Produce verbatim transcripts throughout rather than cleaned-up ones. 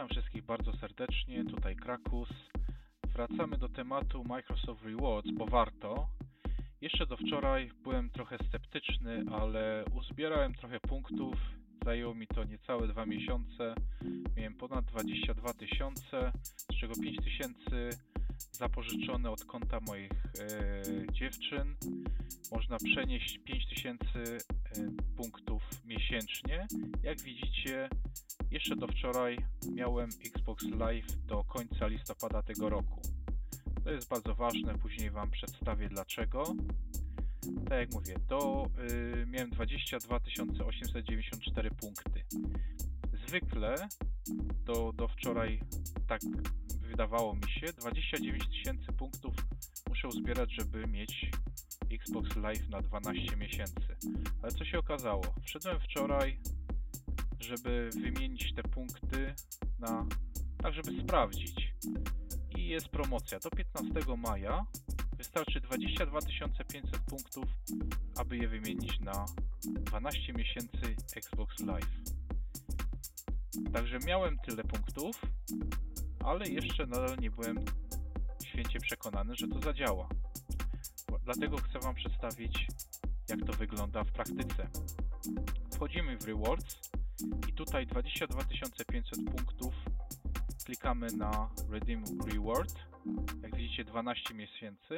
Witam wszystkich bardzo serdecznie, tutaj Krakus. Wracamy do tematu Microsoft Rewards, bo warto. Jeszcze do wczoraj byłem trochę sceptyczny, ale uzbierałem trochę punktów. Zajęło mi to niecałe dwa miesiące. Miałem ponad dwadzieścia dwa tysiące, z czego pięć tysięcy zapożyczone od konta moich e, dziewczyn. Można przenieść pięć tysięcy e, punktów miesięcznie. Jak widzicie, jeszcze do wczoraj miałem Xbox Live do końca listopada tego roku. To jest bardzo ważne, później Wam przedstawię dlaczego. Tak jak mówię, to yy, miałem dwadzieścia dwa tysiące osiemset dziewięćdziesiąt cztery punkty. Zwykle do, do wczoraj tak wydawało mi się, dwadzieścia dziewięć tysięcy punktów muszę uzbierać, żeby mieć Xbox Live na dwanaście miesięcy. Ale co się okazało? Wszedłem wczoraj, żeby wymienić te punkty na, tak żeby sprawdzić. I jest promocja. Do piętnastego maja wystarczy dwadzieścia dwa tysiące pięćset punktów, aby je wymienić na dwanaście miesięcy Xbox Live. Także miałem tyle punktów, ale jeszcze nadal nie byłem święcie przekonany, że to zadziała. Dlatego chcę Wam przedstawić, jak to wygląda w praktyce. Wchodzimy w Rewards i tutaj dwadzieścia dwa tysiące pięćset punktów. Klikamy na Redeem Reward. Jak widzicie, dwanaście miesięcy.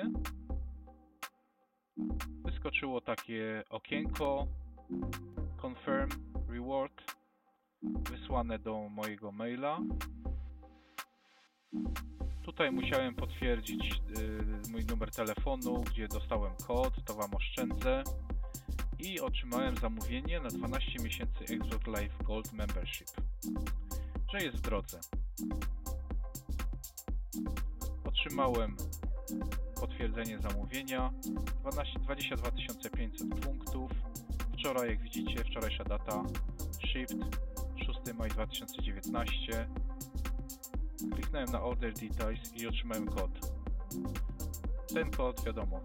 Wyskoczyło takie okienko Confirm Reward wysłane do mojego maila. Tutaj musiałem potwierdzić yy, mój numer telefonu, gdzie dostałem kod, to Wam oszczędzę. I otrzymałem zamówienie na dwanaście miesięcy Xbox Live Gold Membership, że jest w drodze. Otrzymałem potwierdzenie zamówienia, dwadzieścia dwa tysiące pięćset punktów. Wczoraj, jak widzicie, wczorajsza data Shift, szóstego maja dwa tysiące dziewiętnastego. Kliknąłem na Order Details i otrzymałem kod. Ten kod, wiadomo,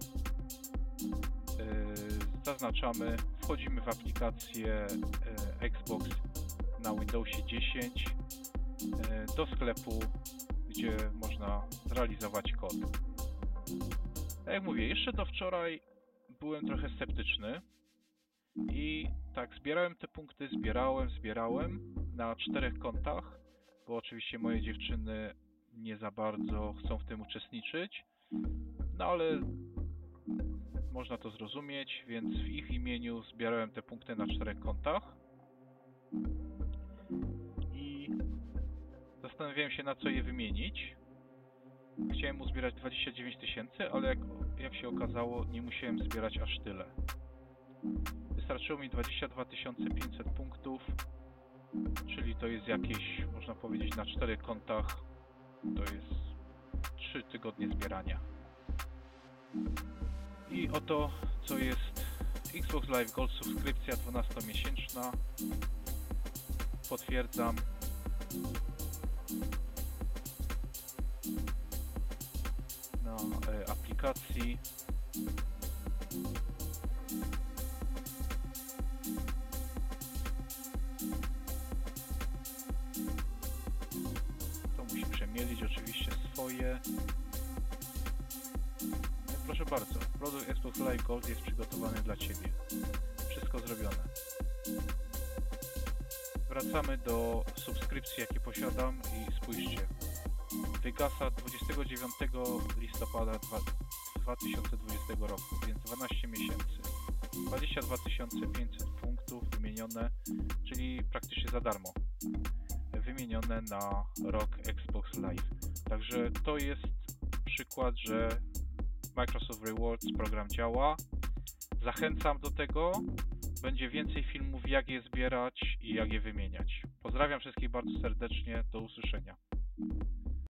yy, zaznaczamy, wchodzimy w aplikację yy, Xbox na Windowsie dziesięć yy, do sklepu, gdzie można zrealizować kod. Tak jak mówię, jeszcze do wczoraj byłem trochę sceptyczny i tak zbierałem te punkty, zbierałem, zbierałem na czterech kontach, bo oczywiście moje dziewczyny nie za bardzo chcą w tym uczestniczyć, no ale można to zrozumieć, więc w ich imieniu zbierałem te punkty na czterech kontach i zastanawiałem się, na co je wymienić. Chciałem uzbierać dwadzieścia dziewięć tysięcy, ale jak, jak się okazało, nie musiałem zbierać aż tyle. Wystarczyło mi dwadzieścia dwa tysiące pięćset punktów, czyli to jest jakieś, można powiedzieć, na czterech kontach to jest trzy tygodnie zbierania. I oto co jest Xbox Live Gold subskrypcja dwunastomiesięczna. Potwierdzam. Na e, aplikacji. To musi przemielić oczywiście swoje. No, proszę bardzo, produkt Xbox Live Gold jest przygotowany dla Ciebie. Wszystko zrobione. Wracamy do subskrypcji, jakie posiadam i spójrzcie. Wygasa dwudziestego dziewiątego listopada dwa tysiące dwudziestego roku, więc dwanaście miesięcy. dwadzieścia dwa tysiące pięćset punktów wymienione, czyli praktycznie za darmo. Wymienione na rok Xbox Live. Także to jest przykład, że Microsoft Rewards program działa. Zachęcam do tego. Będzie więcej filmów, jak je zbierać i jak je wymieniać. Pozdrawiam wszystkich bardzo serdecznie. Do usłyszenia.